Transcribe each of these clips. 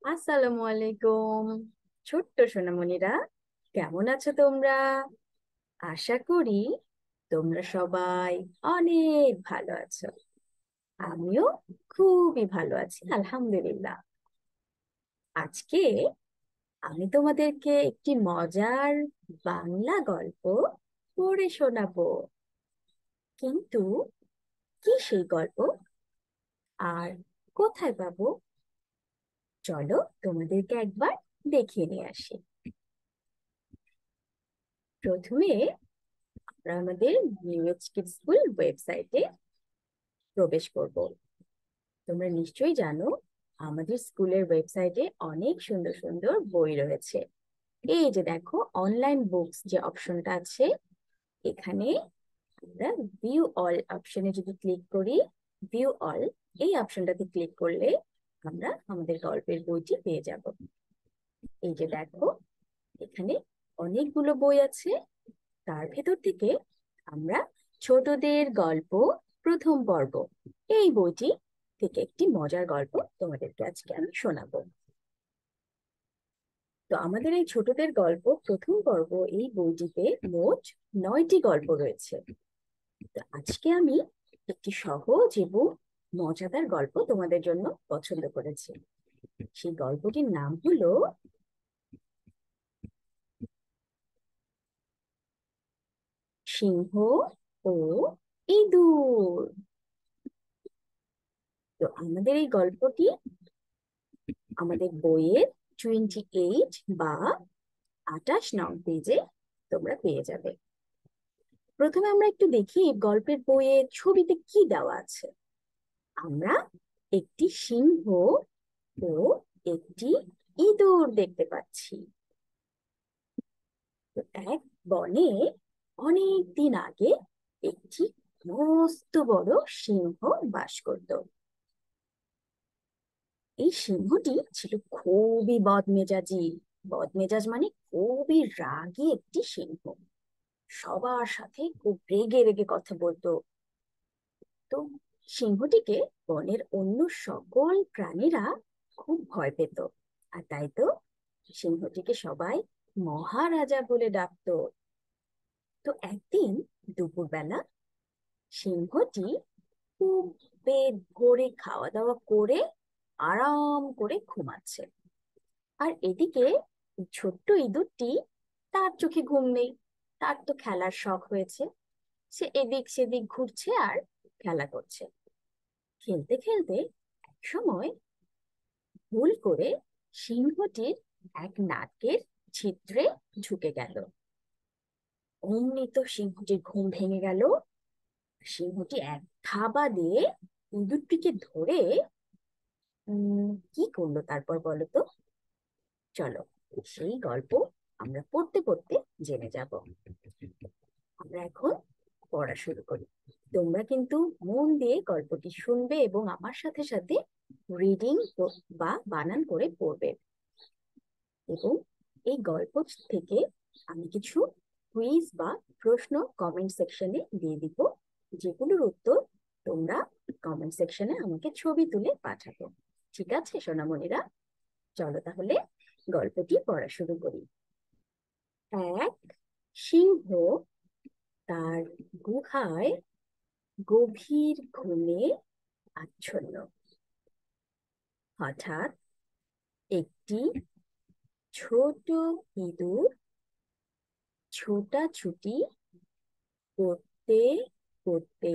আসসালামু আলাইকুম। ছোট্ট সোনামণিরা, কেমন আছো তোমরা? আশা করি তোমরা সবাই অনেক ভালো আছো। আমিও খুবই ভালো আছি, আলহামদুলিল্লাহ। আজকে আমি তোমাদেরকে একটি মজার বাংলা গল্প পড়ে শোনাবো। কিন্তু কি সেই গল্প আর কোথায় পাবো, চলো তোমাদেরকে একবার দেখিয়ে নিয়ে আসি। প্রথমে আমরা আমাদের নিউ কিডস স্কুল ওয়েবসাইটে প্রবেশ করব। তোমরা নিশ্চয়ই জানো, আমাদের স্কুলের ওয়েবসাইটে অনেক সুন্দর সুন্দর বই রয়েছে। এই যে দেখো, অনলাইন বুকস যে অপশনটা আছে, এখানে আমরা ভিউ অল অপশনে যদি ক্লিক করি, ভিউ অল এই অপশনটাতে ক্লিক করলে আমরা আমাদের গল্পের বইটি পেয়ে যাব। এই যে দেখো, এখানে অনেকগুলো বই আছে। তার ভেতর থেকে আমরা ছোটদের গল্প প্রথম পর্ব এই বইটি থেকে একটি মজার গল্প তোমাদেরকে আজকে আমি শোনাবো। তো আমাদের এই ছোটদের গল্প প্রথম পর্ব এই বইটিতে মোট 9টি গল্প রয়েছে। তো আজকে আমি একটি সহজ এবং মজাদার গল্প তোমাদের জন্য পছন্দ করেছি। সেই গল্পটির নাম হলো সিংহ ও ইঁদুর। তো আমাদের এই গল্পটি আমাদের বইয়ের 28 বা 28 নং পেজে তোমরা পেয়ে যাবে। প্রথমে আমরা একটু দেখি গল্পের বইয়ের ছবিতে কি দেওয়া আছে। আমরা একটি সিংহ ও একটি ইঁদুর দেখতে পাচ্ছি। তো এক বনে অনেক দিন আগে একটি মস্ত বড় সিংহ বাস করত। এই সিংহটি ছিল খুবই বদমেজাজি। বদমেজাজ মানে খুবই রাগী একটি সিংহ। সবার সাথে খুব রেগে রেগে কথা বলতো। তো সিংহটিকে বনের অন্য সকল প্রাণীরা খুব ভয় পেত। আর তাই তো সিংহটিকে সবাই মহারাজা বলে ডাকতো। তো একদিন দুপুরবেলা সিংহটি খুব পেট ভরে খাওয়া দাওয়া করে আরাম করে ঘুমাচ্ছে। আর এদিকে ছোট্ট ইঁদুরটি, তার চোখে ঘুম নেই। তার তো খেলার শখ হয়েছে। সে এদিক সেদিক ঘুরছে আর খেলা করছে। খেলতে খেলতে এক সময় ভুল করে সিংহটির এক নাকের ছিদ্রে ঢুকে গেল। অমনি তো সিংহটির ঘুম ভেঙে গেল। সিংহটি এক থাবা দিয়ে ইঁদুরটিকে ধরে কি করলো তারপর বলো তো। চলো সেই গল্প আমরা পড়তে পড়তে জেনে যাব। আমরা এখন পড়া শুরু করি। তোমরা কিন্তু মন দিয়ে গল্পটি শুনবে এবং আমার সাথে সাথে রিডিং বা বানান করে পড়বে। এবং এই গল্প থেকে আমি কিছু কুইজ বা প্রশ্ন কমেন্ট সেকশনে দিয়ে দিব, যেগুলোর উত্তর তোমরা কমেন্ট সেকশনে আমাকে ছবি তুলে পাঠাবো। ঠিক আছে সোনামণিরা, চলো তাহলে গল্পটি পড়া শুরু করি। এক সিংহ তার গুহায় গভীর ঘুমে আচ্ছন্ন। হঠাৎ একটি ছোট ইঁদুর ছোটাছুটি করতে করতে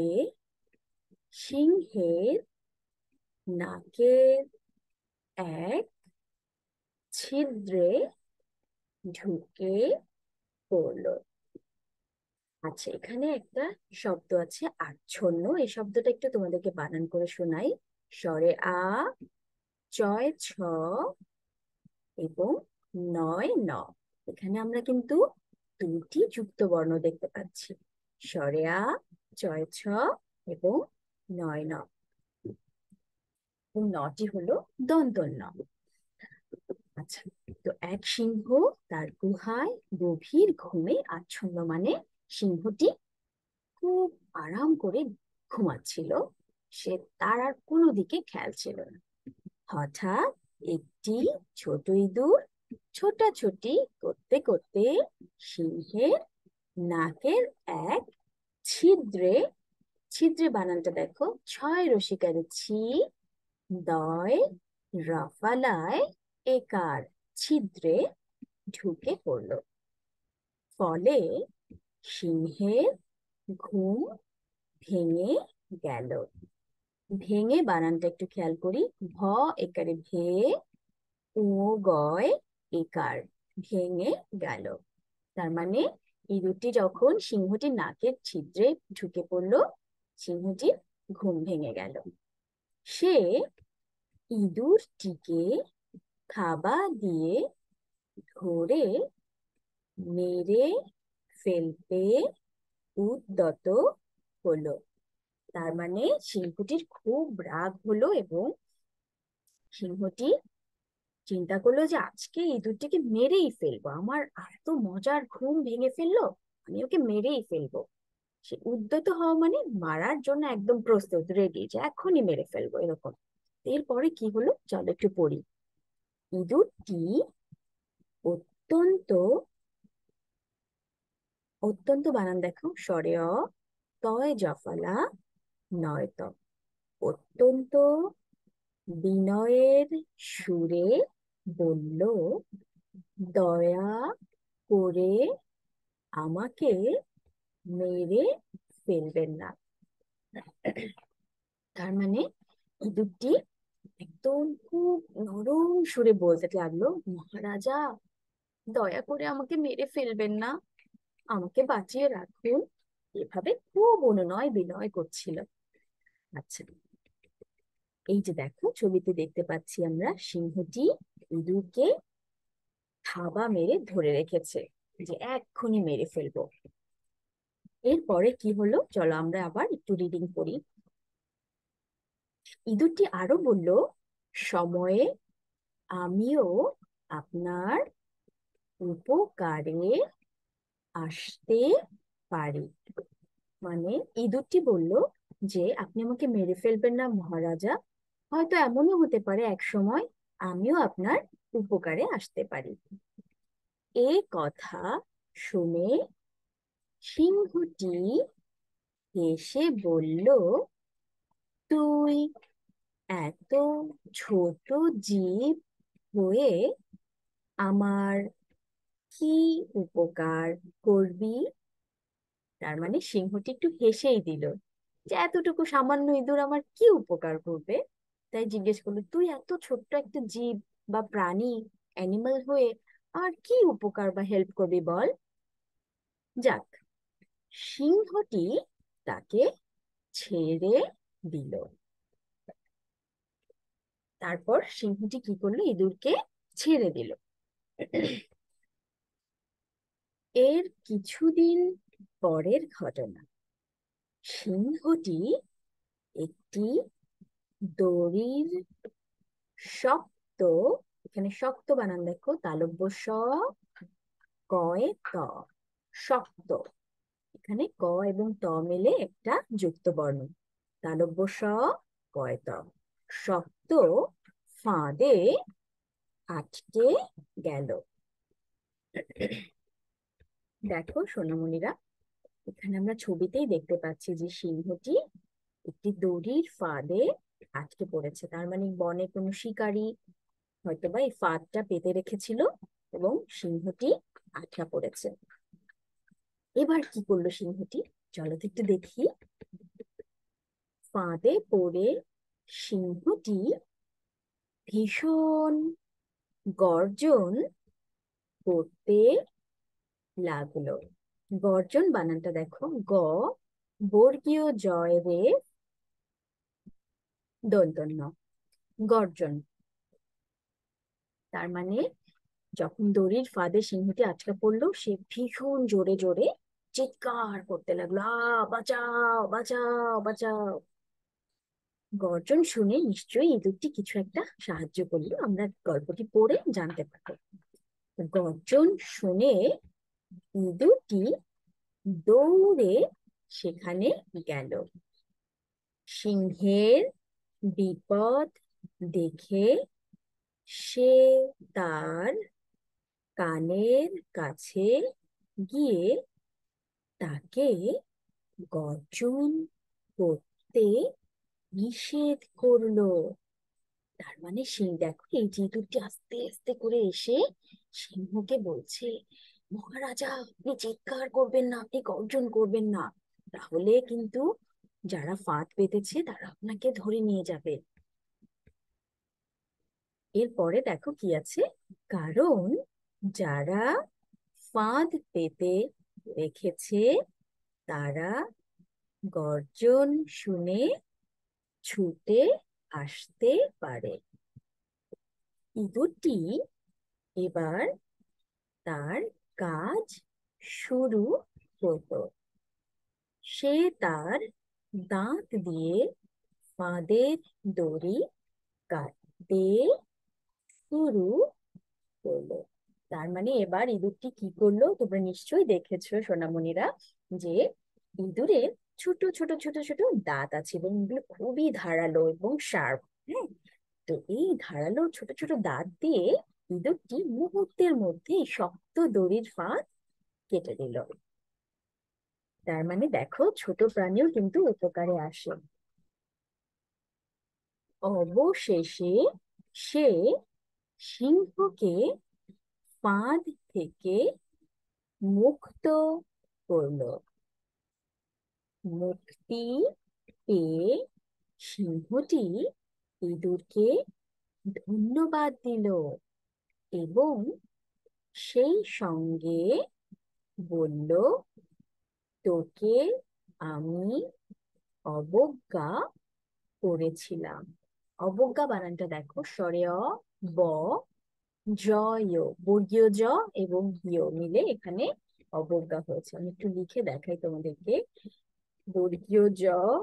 সিংহের নাকের এক ছিদ্রে ঢুকে পড়ল। আচ্ছা, এখানে একটা শব্দ আছে আচ্ছন্ন। এই শব্দটা একটু তোমাদেরকে বানান করে শোনাই। স্বরে আ, চয় ছ এবং নয় ন। এখানে আমরা কিন্তু দুটি যুক্ত বর্ণ দেখতে পাচ্ছি, স্বরে আ, চয় ছ এবং নয় ন। এবং নটি হলো দন্তন্য ন। আচ্ছা, তো এক সিংহ তার গুহায় গভীর ঘুমে আচ্ছন্ন মানে সিংহটি খুব আরাম করে ঘুমাচ্ছিল। সে তার আর কোনো দিকে খেয়াল ছিল না। হঠাৎ একটি ছোট ইঁদুর ছোটাছুটি করতে করতে সিংহের নাকের এক ছিদ্রে, ছিদ্রে বানানটা দেখো, ছয় রসিকারে ছি, দয় রফালায় একার, ছিদ্রে ঢুকে পড়ল। ফলে সিংহের ঘুম ভেঙে গেল। ভেঙে বানানটা একটু খেয়াল করি, ভ একারে ভে, ও গয় একার, ভেঙে গেল। তার মানে ইঁদুরটি যখন সিংহটির নাকের ছিদ্রে ঢুকে পড়লো, সিংহটির ঘুম ভেঙে গেল। সে ইঁদুরটিকে থাবা দিয়ে ধরে মেরে ফেলতে উদ্যত হলো। তার মানে সিংহটির খুব রাগ হলো এবং সিংহটি চিন্তা করলো যে আজকে ইঁদুরটিকে মেরেই ফেলবো, আমার এত মজার ঘুম ভেঙে ফেললো, আমি ওকে মেরেই ফেলবো। সে উদ্যত হওয়া মানে মারার জন্য একদম প্রস্তুত, রেডি, যে এখনই মেরে ফেলবো এরকম। এরপরে কি হলো চলো একটু পড়ি। ইঁদুরটি অত্যন্ত, অত্যন্ত বানান দেখো, স্বরে অ, তয় জফলা, নয় ত, অত্যন্ত বিনয়ের সুরে বলল, দয়া করে আমাকে মেরে ফেলবেন না। তার মানে ইঁদুরটি একদম খুব নরম সুরে বলতে লাগলো, মহারাজা দয়া করে আমাকে মেরে ফেলবেন না, আমাকে বাঁচিয়ে রাখুন। এভাবে খুব অনুনয় বিনয় করছিল। আচ্ছা, এই যে দেখো ছবিতে দেখতে পাচ্ছি আমরা সিংহটি ইঁদুরকে থাবা মেরে ধরে রেখেছে, যে এক্ষুনি মেরে ফেলবো। এরপরে কি হলো চলো আমরা আবার একটু রিডিং করি। ইঁদুরটি আরো বলল, সময়ে আমিও আপনার উপকারে আসতে পারি। মানে ইঁদুরটি বলল যে আপনি আমাকে মেরে ফেলবেন না মহারাজা, হয়তো এমনও হতে পারে এক সময় আমিও আপনার উপকারে আসতে পারি। এ কথা শুনে সিংহটি হেসে বলল, তুই এত ছোট জীব হয়ে আমার কি উপকার করবি? তার মানে সিংহটি একটু হেসেই দিল, যে এতটুকু সামান্য ইঁদুর আমার কি উপকার করবে। তাই জিজ্ঞেস করলো, তুই এত ছোট্ট একটা জীব বা প্রাণী, অ্যানিমাল হয়ে আর কি উপকার বা হেল্প করবি বল। যাক, সিংহটি তাকে ছেড়ে দিল। তারপর সিংহটি কি করলো, ইঁদুরকে ছেড়ে দিল। এর কিছুদিন পরের ঘটনা। সিংহটি একটি দড়ির শক্ত, এখানে শক্ত বানান দেখো, তালব্য স, কয় ত, শক্ত, এখানে ক এবং ত মিলে একটা যুক্ত বর্ণ, তালব্য স, কয় ত, শক্ত ফাঁদে আটকে গেল। দেখো সোনামণিরা, এখানে আমরা ছবিতেই দেখতে পাচ্ছি যে সিংহটি একটি দড়ির ফাঁদে আটকে পড়েছে। তার মানে বনে কোনো শিকারী হয়তোবা এই ফাঁদটা পেতে রেখেছিল এবং সিংহটি আটকা পড়েছে। এবার কি করলো সিংহটি চলো তো একটু দেখি। ফাঁদে পড়ে সিংহটি ভীষণ গর্জন করতে লাগলো। গর্জন বানানটা দেখো, গ বর্গীয় জয় রে দন্তন্য, গর্জন। তার মানে যখন দড়ির ফাঁদে সিংহটি আটকা পড়লো, সে ভীষণ জোরে জোরে চিৎকার করতে লাগলো, বাঁচাও বাঁচাও বাঁচাও। গর্জন শুনে নিশ্চয়ই ইঁদুরটি কিছু একটা সাহায্য করলো, আমরা গল্পটি পড়ে জানতে পারবো। গর্জন শুনে ইঁদুরটি দৌড়ে সেখানে গেল। সিংহের বিপদ দেখে সে তার কানের কাছে গিয়ে তাকে গর্জন করতে নিষেধ করলো। তার মানে সিং, দেখো এই জিতুরটি আস্তে আস্তে করে এসে সিংহকে বলছে, মহারাজা আপনি চিৎকার করবেন না, আপনি গর্জন করবেন না, তাহলে কিন্তু যারা ফাঁদ পেতেছে তারা আপনাকে ধরে নিয়ে যাবে। এরপরে দেখো কি আছে, কারণ যারা ফাঁদ পেতে রেখেছে তারা গর্জন শুনে ছুটে আসতে পারে। ইঁদুরটি এবার তার কাজ শুরু করলো। সে তার দাঁত দিয়ে ফাঁদের দড়ি কাটতে শুরু করলো। তার মানে এবার ইঁদুরটি কি করলো, তোমরা নিশ্চয়ই দেখেছো সোনামণিরা, যে ইঁদুরের ছোট ছোট ছোট ছোট দাঁত আছে এবং এগুলো খুবই ধারালো এবং শার্প। হ্যাঁ, তো এই ধারালো ছোট ছোট দাঁত দিয়ে ইঁদুরটি মুহূর্তের মধ্যে শক্ত দড়ির ফাঁদ কেটে দিল। তার মানে দেখো ছোট প্রাণীও কিন্তু উপকারে আসে। অবশেষে সে সিংহকে ফাঁদ থেকে মুক্ত করলো। মুক্তি পেয়ে সিংহটি ইঁদুরকে ধন্যবাদ দিল এবং সেই সঙ্গে বলল, তোকে আমি অবজ্ঞা করেছিলাম। অবজ্ঞা বানানটা দেখো, স্বরে অ, ব, জ, য়, বর্গীয় জ এবং ইয় মিলে এখানে অবজ্ঞা হয়েছে। আমি একটু লিখে দেখাই তোমাদেরকে। বর্গীয় জ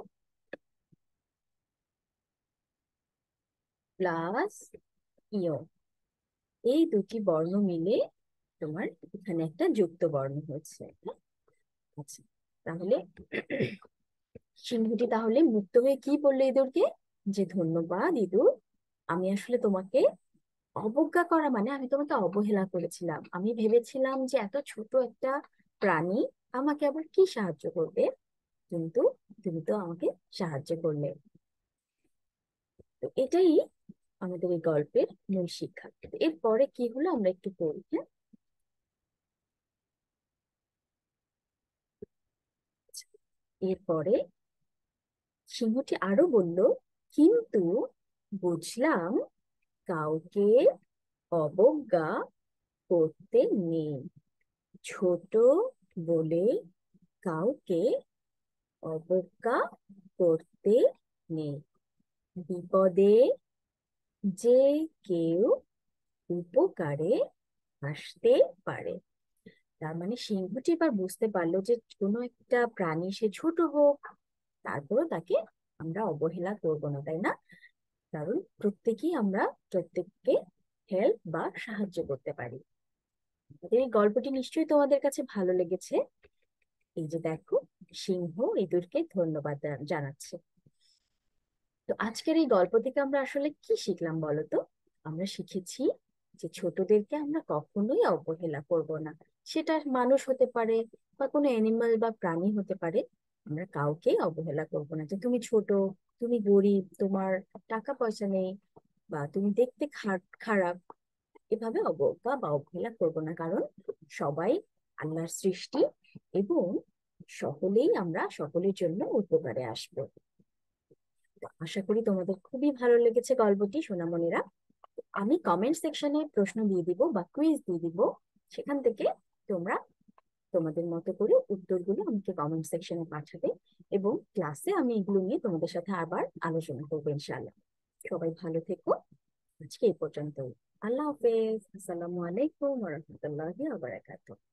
প্লাস ইয়, এই দুটি বর্ণ মিলে তোমার এখানে একটা যুক্ত বর্ণ হয়েছে। হ্যাঁ? আচ্ছা, তাহলে সিংহটি তাহলে মুক্ত হয়ে কি বললো ইঁদুরকে, যে ধন্যবাদ ইঁদুর, আমি আসলে তোমাকে অবজ্ঞা করা মানে আমি তোমাকে অবহেলা করেছিলাম, আমি ভেবেছিলাম যে এত ছোট একটা প্রাণী আমাকে আবার কি সাহায্য করবে, কিন্তু তুমি তো আমাকে সাহায্য করলে। তো এটাই আমাদের এই গল্পের মূল শিক্ষা। এরপরে কি হলো আমরা একটু পড়ি। হ্যাঁ, এরপরে সিংহটি আরো বলল, কিন্তু বুঝলাম কাউকে অবজ্ঞা করতে নেই, ছোট বলে কাউকে অবজ্ঞা করতে নেই, বিপদে যে কেউ উপকারে আসতে পারে। তার মানে সিংহটি এবার বুঝতে পারলো যে কোনো একটা প্রাণী সে ছোট হোক, তারপরও তাকে আমরা অবহেলা করব না, তাই না? কারণ প্রত্যেকেই আমরা প্রত্যেককে হেল্প বা সাহায্য করতে পারি। এই গল্পটি নিশ্চয়ই তোমাদের কাছে ভালো লেগেছে। এই যে দেখো, সিংহ ইঁদুরকে ধন্যবাদ জানাচ্ছে। তো আজকের এই গল্প থেকে আমরা আসলে কি শিখলাম বলতো? আমরা শিখেছি যে ছোটদেরকে আমরা কখনোই অবহেলা করব না। সেটা মানুষ হতে পারে বা কোনো অ্যানিমাল বা প্রাণী হতে পারে। আমরা কাউকে অবহেলা করব না, যে তুমি ছোট, তুমি গরিব, তোমার টাকা পয়সা নেই, বা তুমি দেখতে খারাপ, এভাবে অবজ্ঞা বা অবহেলা করব না। কারণ সবাই আল্লাহর সৃষ্টি এবং সকলেই আমরা সকলের জন্য উপকারে আসবো। আশা করি তোমাদের খুবই ভালো লেগেছে গল্পটি সোনামণিরা। আমি কমেন্ট সেকশনে প্রশ্ন দিয়ে দিব বা কুইজ দিয়ে দিব, সেখান থেকে তোমরা তোমাদের মতো করে উত্তরগুলো আমাকে কমেন্ট সেকশনে পাঠাবে এবং ক্লাসে আমি এগুলো নিয়ে তোমাদের সাথে আবার আলোচনা করবো ইনশাআল্লাহ। সবাই ভালো থেকো। আজকে এই পর্যন্তই। আল্লাহ হাফেজ। আসসালামু আলাইকুম ওয়া রাহমাতুল্লাহি ওয়া বারাকাতুহু।